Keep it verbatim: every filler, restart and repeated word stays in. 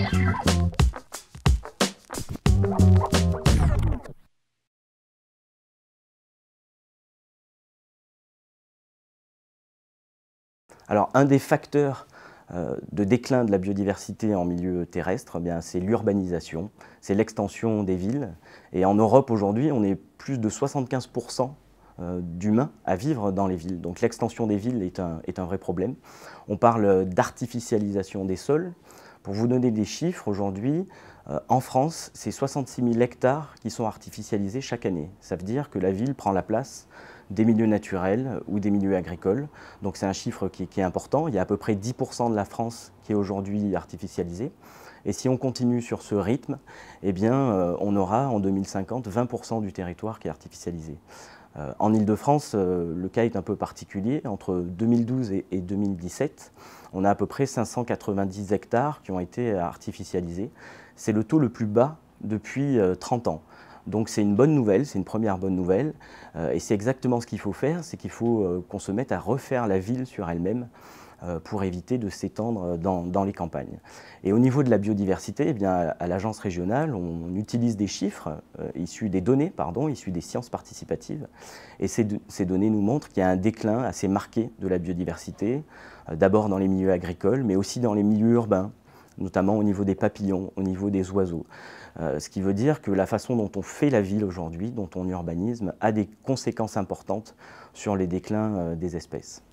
Alors, un des facteurs euh, de déclin de la biodiversité en milieu terrestre, eh bien, c'est l'urbanisation, c'est l'extension des villes. Et en Europe, aujourd'hui, on est plus de soixante-quinze pour cent euh, d'humains à vivre dans les villes. Donc l'extension des villes est un, est un vrai problème. On parle d'artificialisation des sols. Pour vous donner des chiffres, aujourd'hui, euh, en France, c'est soixante-six mille hectares qui sont artificialisés chaque année. Ça veut dire que la ville prend la place des milieux naturels ou des milieux agricoles. Donc c'est un chiffre qui, qui est important. Il y a à peu près dix pour cent de la France qui est aujourd'hui artificialisée. Et si on continue sur ce rythme, eh bien, euh, on aura en deux mille cinquante vingt pour cent du territoire qui est artificialisé. Euh, en Île-de-France, euh, le cas est un peu particulier. Entre deux mille douze et, et deux mille dix-sept, on a à peu près cinq cent quatre-vingt-dix hectares qui ont été artificialisés. C'est le taux le plus bas depuis euh, trente ans. Donc c'est une bonne nouvelle, c'est une première bonne nouvelle. Euh, et c'est exactement ce qu'il faut faire, c'est qu'il faut euh, qu'on se mette à refaire la ville sur elle-même euh, pour éviter de s'étendre dans, dans les campagnes. Et au niveau de la biodiversité, eh bien, à l'agence régionale, on utilise des chiffres euh, issus des données, pardon, issus des sciences participatives. Et ces, ces données nous montrent qu'il y a un déclin assez marqué de la biodiversité, euh, d'abord dans les milieux agricoles, mais aussi dans les milieux urbains, notamment au niveau des papillons, au niveau des oiseaux. Euh, ce qui veut dire que la façon dont on fait la ville aujourd'hui, dont on urbanisme, a des conséquences importantes sur les déclins euh, des espèces.